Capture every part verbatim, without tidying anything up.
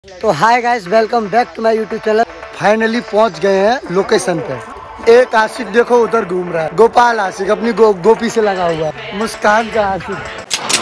तो hi guys, welcome back to my YouTube channel. Finally पहुंच गए हैं लोकेशन पे। एक आशिक देखो उधर घूम रहा है, गोपाल आशिक अपनी गो, गोपी से लगा हुआ है, मुस्कान का आशिक।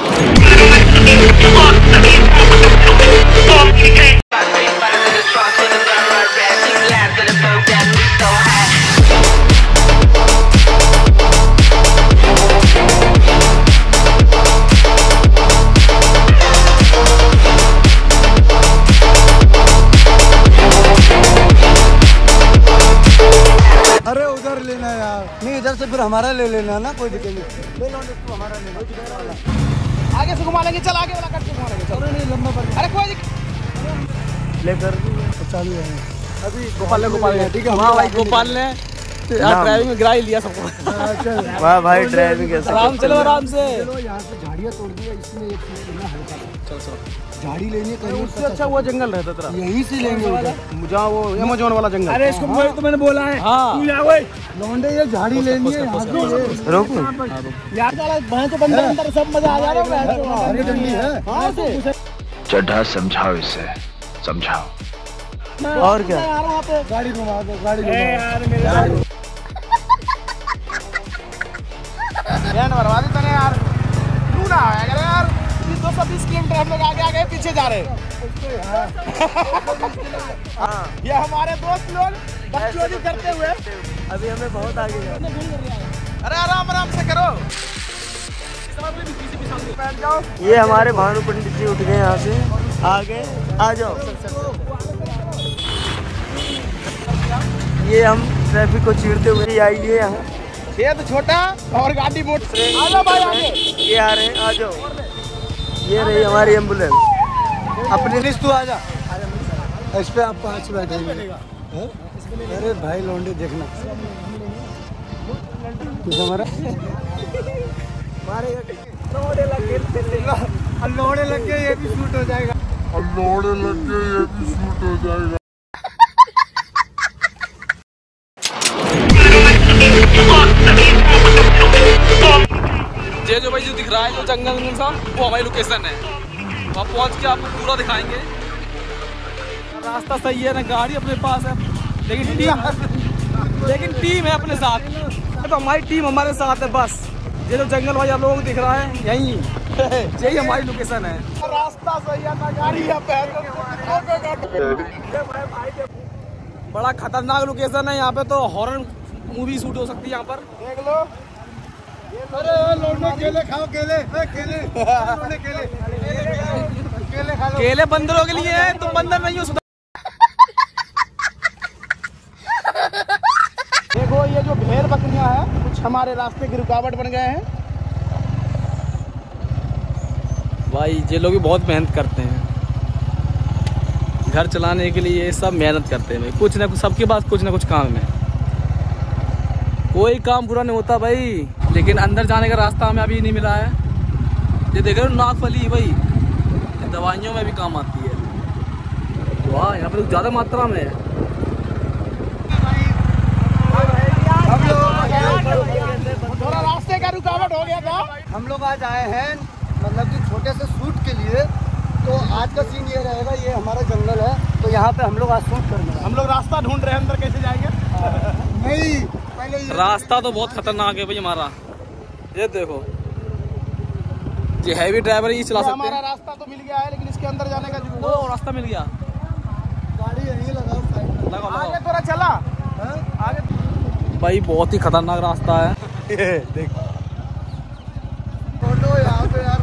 अरे उधर लेना यार, नहीं इधर से फिर हमारा ले लेना ना, कोई दिक्कत नहीं। ले लो तो हमारा लेना, आगे से घुमा लेंगे। चल आगे वाला कट के घुमा लेंगे। चल नहीं लंबा पड़। अरे कोई दिक्कत लेकर चालू है अभी। गोपाल ने गोपाल ने ठीक है। हाँ भाई, गोपाल ने ड्राइविंग में गिरा ही लिया सबको। वाह भाई, ड्राइविंग कैसे? आराम चलो, आराम से चलो। यहाँ से झाड़ियाँ तोड़ दी है, इसमें एक चीज हल्का। चल चलो, झाड़ी लेनी है, उससे अच्छा वो जंगल रहता तेरा। यहीं से लेंगे मुझा वो अमेज़न वाला जंगल। अरे इसको हाँ? तो मैंने बोला है हाँ। लौंडे ये झाड़ी लेनी है। रोक यार तो बंदर अंदर सब मजा आ जा रहा है। चड्ढा समझाओ इसे, समझाओ। और क्या? गाड़ी घुमा दो, गाड़ी घुमा दो। बर्बादी तो नहीं यार, तू ना आया यार। दो सौ बीस किलोमीटर हम लोग आगे आगे पीछे जा रहे हैं। ये हमारे दोस्त लोग बकचोदी करते हुए अभी हमें बहुत आगे जाना। अरे आराम आराम से करो। बैठ जाओ। ये हमारे भानु पंडित जी उठ गए यहाँ से। आगे आ जाओ। ये हम ट्रैफिक को चीरते हुए आई है यहाँ। खेत छोटा और गाड़ी मोटी। आ जाओ भाई आगे। ये आ रहे हैं, आ जाओ। ये रही हमारी एम्बुलेंस। अपने लिस्ट तू आ जा। इस पे आप पाँच बैठेंगे। अरे भाई लौंडे देखना हमारा लोड़े लग गए, लोड़े लग गए, ये भी शूट हो जाएगा। लोड़े लग गए, ये भी शूट हो जाएगा। ये जो भाई जो दिख रहा है जो जंगल में सा, वो हमारी लोकेशन है। वहाँ पहुँच के आपको पूरा दिखाएंगे। रास्ता सही है ना, गाड़ी अपने पास है, लेकिन टीम लेकिन टीम है अपने साथ। तो हमारी टीम हमारे साथ है बस। ये जो जंगल वाला लोग दिख रहा है यही यही हमारी लोकेशन है। रास्ता सही है ना, गाड़ी है। बड़ा खतरनाक लोकेशन है यहाँ पे, तो हॉरर मूवी शूट हो सकती है यहाँ पर। देख लो। अरे लौंडे केले खाओ, केले केले लौंडे केले केले खा लो। केले बंदरों के लिए है, तुम बंदर नहीं हो। देखो ये जो भेड़ बकरियां हैं कुछ हमारे रास्ते की रुकावट बन गए हैं। भाई ये लोग भी बहुत मेहनत करते हैं घर चलाने के लिए। ये सब मेहनत करते हैं भाई, कुछ ना कुछ सबके पास कुछ ना कुछ काम है। कोई काम पूरा नहीं होता भाई, लेकिन अंदर जाने का रास्ता हमें अभी नहीं मिला है। ये देख रहे हो नागफली भाई, ये दवाइयों में भी काम आती है। वाह, यहाँ पर ज़्यादा मात्रा में है। थोड़ा रास्ते का रुकावट हो गया था। हम लोग आज आए हैं मतलब कि छोटे से शूट के लिए। तो आज का सीन ये रहेगा, ये हमारा जंगल है, तो यहाँ पे हम लोग आज शूट करना है। हम लोग रास्ता ढूंढ रहे हैं, अंदर कैसे जाएंगे। नहीं पहले रास्ता तो बहुत खतरनाक है भाई हमारा। ये देखो, ये हैवी ड्राइवर ही चला सकते हैं। हमारा रास्ता तो मिल गया है, लेकिन इसके अंदर जाने का जो वो रास्ता मिल गया। गाड़ी यहीं लगाओ, साइड लगाओ, आगे थोड़ा चला आगे भाई, बहुत ही खतरनाक रास्ता है। ये देख फोटो यहाँ पे यार।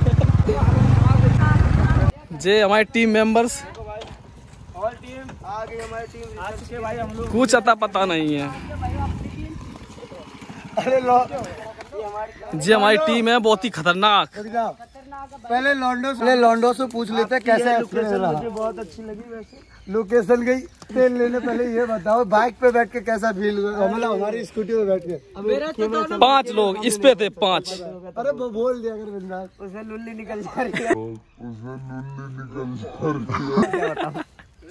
जे हमारे टीम मेंबर्स और टीम आ गई, हमारी टीम आ चुके भाई। हम लोग कुछ अता पता नहीं है। अरे लो जी हमारी टीम है बहुत ही खतरनाक। पहले लॉन्डो से लॉन्डो से पूछ लेते कैसे मुझे बहुत अच्छी लगी वैसे लोकेशन गई। तेल लेने पहले ये बताओ बाइक पे बैठ के कैसा फील हुआ, मतलब हमारी स्कूटी पे बैठ के। पांच लोग इस पे थे, पांच। अरे वो बोल दिया अगर बिंदास, उसमें लुल्ली निकल जा रही है। उसमें लुल्ली निकल जा रही है।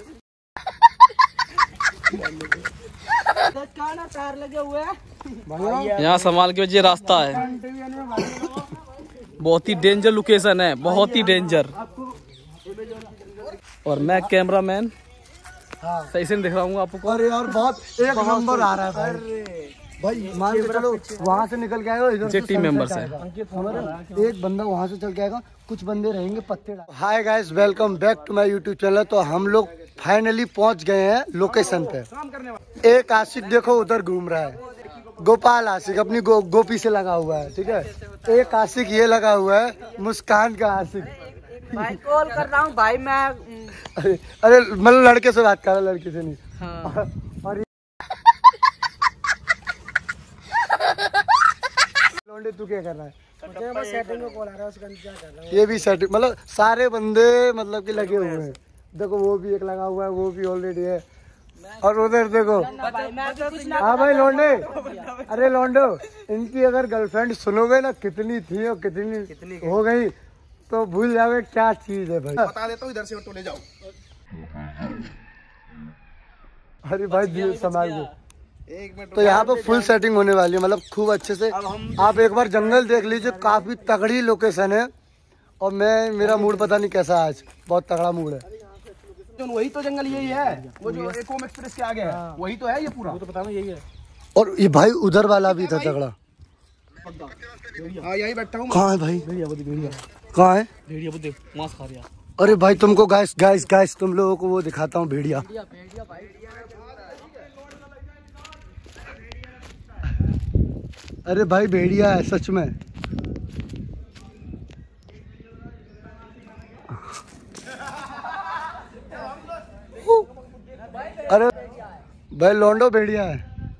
तार लगे हुए हैं यहाँ संभाल के ये रास्ता है। बहुत ही डेंजर लोकेशन है, बहुत ही डेंजर। और मैं कैमरामैन हाँ सही से नहीं दिख रहा हूँ आपको। और यार बहुत एक नंबर आ रहा है भाई। भाई मान के चलो वहाँ से निकल के आएगा, इधर से टीम मेंबर्स है। एक बंदा वहाँ से चल के आएगा, कुछ बंदे रहेंगे पत्ते। Hi guys, welcome back to my YouTube channel. तो हम लोग फाइनली पहुँच गए हैं लोकेशन पे। एक आशिक देखो उधर घूम रहा है, गोपाल आशिक अपनी गो, गोपी से लगा हुआ है, ठीक है। एक आशिक ये लगा हुआ है मुस्कान का आशिक। भाई कॉल कर रहा हूँ भाई मैं। अरे अरे मतलब लड़के से बात कर रहा, लड़के से नहीं। हाँ। और लौंडे तू क्या कर रहा है? सेटिंग में कॉल आ रहा है, उसका क्या कर रहा है? ये भी सेटिंग मतलब सारे बंदे मतलब कि लगे हुए हैं। देखो वो भी एक लगा हुआ है, वो भी ऑलरेडी है। और उधर देखो हाँ भाई लौंडे, अरे लौंडो इनकी अगर गर्लफ्रेंड सुनोगे ना कितनी थी और कितनी, कितनी हो गई तो भूल जाओगे क्या चीज है भाई। बता देता हूँ, इधर से तो ले जाओ। अरे भाई दिल संभाल के। एक मिनट तो यहाँ पे फुल सेटिंग होने वाली है, मतलब खूब अच्छे से। आप एक बार जंगल देख लीजिए, काफी तगड़ी लोकेशन है। और मैं मेरा मूड पता नहीं कैसा आज, बहुत तगड़ा मूड है। वही तो जंगल यही है, वो जो एकोम एक्सप्रेस के आगे है वही तो है ये पूरा। तो बताना यही है। और ये भाई उधर वाला भी था तगड़ा। हाँ यही बैठा हूँ। कहाँ है भाई? कहाँ है? अरे भाई तुमको गाइस गाइस गाइस तुम लोगों को वो दिखाता हूँ, भेड़िया। अरे भाई भेड़िया है सच में। अरे भाई लौंडो भेड़िया है,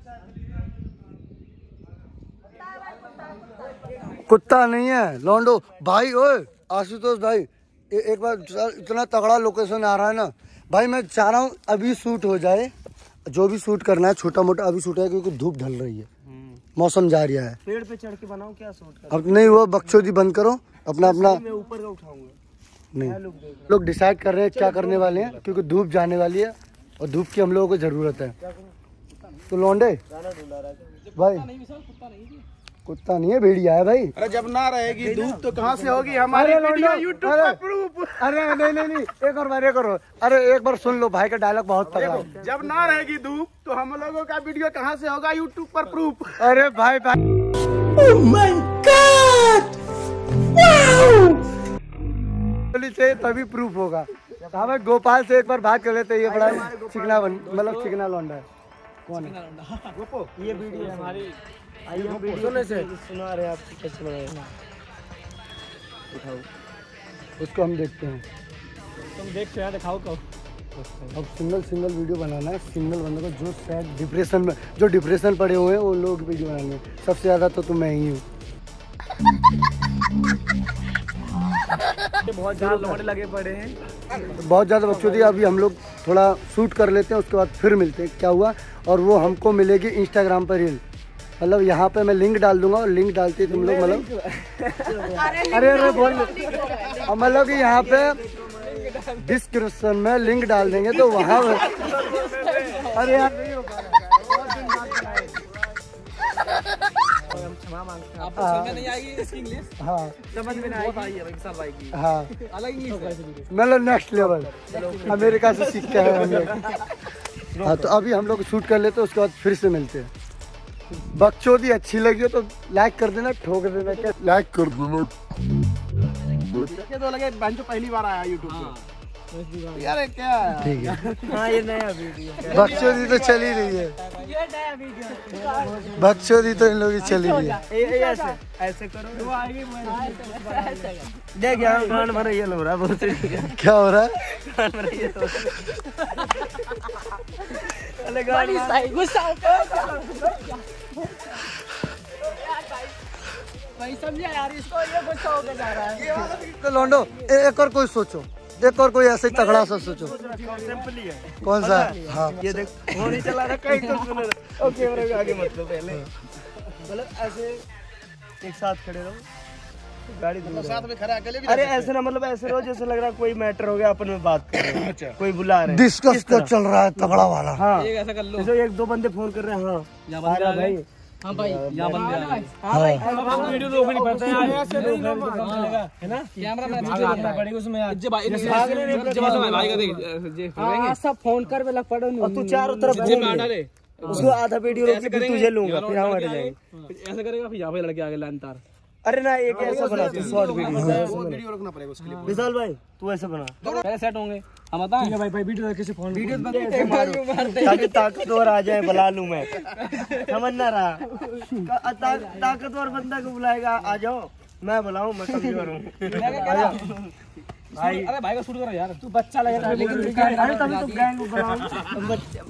कुत्ता नहीं है लौंडो। भाई ओए आशुतोष भाई ए, एक बार इतना तगड़ा लोकेशन आ रहा है ना भाई, मैं चाह रहा हूँ अभी शूट हो जाए, जो भी शूट करना है छोटा मोटा अभी शूट है, क्योंकि धूप ढल रही है, मौसम जा रहा है। पेड़ पे चढ़ के बनाऊं क्या शूट कर? अब नहीं वो बकचोदी बंद करो अपना अपना। मैं ऊपर का उठाऊंगा। नहीं लोग डिसाइड कर रहे हैं क्या करने वाले हैं, क्योंकि धूप जाने वाली है और धूप की हम लोगों को जरूरत है। तो लौंडे भाई कुत्ता नहीं है भेड़िया है भाई। अरे जब ना रहेगी धूप तो कहाँ से होगी हमारे वीडियो यूट्यूब पर प्रूफ। अरे नहीं नहीं नहीं एक और बार एक और अरे एक बार सुन लो, भाई का डायलॉग बहुत तगड़ा है। जब ना रहेगी धूप तो हम लोगों का वीडियो कहाँ से होगा यूट्यूब पर प्रूफ। अरे भाई भाई से तभी प्रूफ होगा। हाँ भाई गोपाल से एक बार बात कर लेते हैं, ये बड़ा चिकना बन मतलब चिकना लौंडा है। कौन है? ये वीडियो है हमारी। आइए हम वीडियो से सुना रहे हैं आपको कैसे बनाएगा। उठाओ उसको हम देखते हैं। तुम देखते हैं, दिखाओ कब। अब सिंगल सिंगल वीडियो बनाना है, सिंगल बंदे को जो शायद डिप्रेशन में जो डिप्रेशन पड़े हुए हैं वो लोग वीडियो बनाने हैं। सबसे ज़्यादा तो तुम मैं ही हूँ। बहुत ज़्यादा लौंडे लगे पड़े हैं, बहुत ज़्यादा बच्चों थी। अभी हम लोग थोड़ा शूट कर लेते हैं, उसके बाद फिर मिलते हैं क्या हुआ। और वो हमको मिलेगी इंस्टाग्राम पर रील, मतलब यहाँ पे मैं लिंक डाल दूंगा और लिंक डालते तुम लोग मतलब अरे अरे बोल मतलब कि यहाँ पे डिस्क्रिप्शन में लिंक डाल देंगे तो वहाँ अरे यार नहीं हो पा रहा है। आपको समझ में नहीं आएगी इसकी इंग्लिश? हाँ समझ में नहीं आएगी विशाल भाई की। हाँ अलग इंग्लिश है मतलब नेक्स्ट लेवल अमेरिका से सीख के हैं हम लोग। हाँ तो अभी हम लोग शूट कर लेते हैं, उसके बाद फिर से मिलते हैं। बकचोदी अच्छी लगी हो तो लाइक कर देना, ठोक देना, क्या लाइक कर देना। ये तो लगे बहन जो पहली बार आया यूट्यूब पे यार क्या है? ठीक है। हाँ ये नया वीडियो है। बकचोदी तो चली रही है, ये नया वीडियो है। बकचोदी तो इन लोगों की चली रही है। ये ये ऐसे ऐसे करो वो आगे देख यहाँ कान भर ये लो रहा बहुत। क्या हो रहा है? कान भर ये तो अरे गाड़ी सही गुस्सा भाई समझा यार, इसको ये गुस्सा होकर जा रहा है। तो लौंडो एक और कोई सोचो, एक और कोई ऐसे तगड़ा सा सोचो। सिंपल ही है। कौन सा? हाँ ये देख फोन ही चला रहा कहीं तो सुन रहा। और कैमरे के आगे मत लो पहले, मतलब ऐसे एक साथ खड़े रहो, गाड़ी दूर साथ में खड़ा अकेले भी। अरे ऐसे ना मतलब ऐसे रहो जैसे लग रहा कोई मैटर हो गया, अपन में बात कर रहे हैं, कोई बुला रहे हैं, डिस्कस तो चल रहा है तगड़ा वाला। हाँ एक ऐसा कर लो, जैसे एक दो बंदे फोन कर रहे हैं। हाँ आ रहा भाई, हाँ भाई यहाँ बंदे आ गए। हाँ वीडियो रोक नहीं पाते यार, है ना? कैमरा मैन पड़ेगा उसमें यार। जे भाई जे भाई भाई का देख जे करेंगे सब फोन कर बेला पड़ो नहीं, और तू चारों तरफ जे में डाले उसको आधा वीडियो रोक के फिर तुझे लूंगा, फिर हम हट जाएंगे। ऐसे करेगा फिर यहाँ पे लड़के आगे लाइन तार। अरे ना एक ऐसा बना तू शॉर्ट वीडियो। वीडियो रखना पड़ेगा उसके लिए। विशाल भाई तू ऐसा बना, पहले सेट होंगे हम बताएं। भाई भाई वीडियो कैसे फोन वीडियो ताकि ताकतवर आ जाए, बुला लूं मैं, समझ ना रहा। ता, ताकतवर बंदा को बुलाएगा, आ जाओ, मैं बुलाऊं, मैं कमजोर हूँ भाई। अरे भाई का शूट करो यार, तू बच्चा लगेगा लेकिन अरे तभी तो गैंग को बुलाऊं।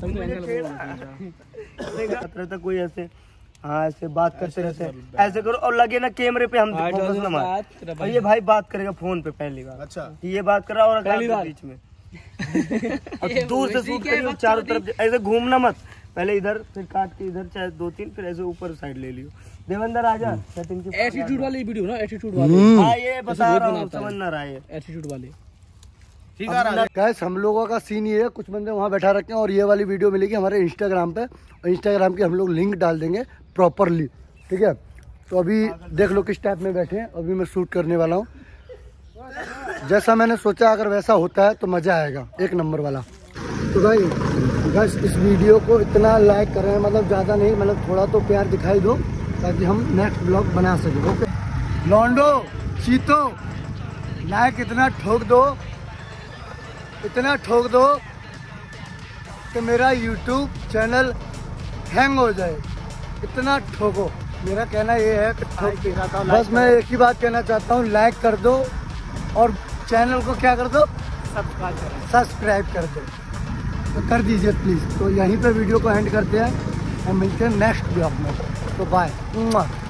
खतरे तक कोई ऐसे हाँ ऐसे बात करते रहते हैं, ऐसे करो और लगे ना कैमरे पे हम फोकस ना मार। और ये भाई बात करेगा फोन पे पहली बार। अच्छा ये बात कर रहा और बीच में अब दूर से शूट करियो, चारों तरफ ऐसे घूमना मत, पहले इधर फिर काट के इधर चाहे दो तीन, फिर ऐसे ऊपर साइड ले लियो। देवेंद्र आजा, सेटिंग की एटीट्यूड वाली वीडियो ना, एटीट्यूड वाली। हाँ ये बता रहा हूँ, समझ ना रहा है एटीट्यूड वाली। ठीक है गाइस, हम लोगों का सीन ये है, कुछ बंदे वहाँ बैठा रखे हैं और ये वाली वीडियो मिलेगी हमारे इंस्टाग्राम पे, और इंस्टाग्राम की हम लोग लिंक डाल देंगे प्रॉपरली, ठीक है। तो अभी देख लो किस टाइप में बैठे हैं, अभी मैं शूट करने वाला हूँ। जैसा मैंने सोचा अगर वैसा होता है तो मज़ा आएगा, एक नंबर वाला। तो भाई बस इस वीडियो को इतना लाइक कर रहे हैं, मतलब ज़्यादा नहीं, मतलब थोड़ा तो प्यार दिखाई दो ताकि हम नेक्स्ट ब्लॉग बना सकें। ओके लॉन्डो चीतो, लाइक इतना ठोक दो, इतना ठोक दो कि मेरा यूट्यूब चैनल हैंग हो जाए, इतना ठोको। मेरा कहना ये है कि ठोक। बस मैं एक ही बात कहना चाहता हूँ, लाइक कर दो और चैनल को क्या कर दो, सब्सक्राइब कर सब्सक्राइब कर दो, तो कर दीजिए प्लीज़। तो यहीं पे वीडियो को एंड करते हैं और मिलते हैं नेक्स्ट ब्लॉग में। तो बाय।